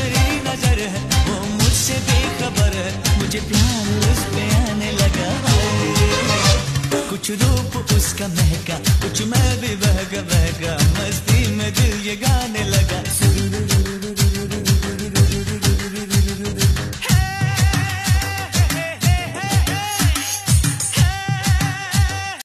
मेरी नजर है वो मुझसे बेखबर है, मुझे प्यार उस पे आने लगा है। कुछ रूप उसका महका, कुछ मैं भी बहका बहका, मस्ती में दिल ये गाने लगा।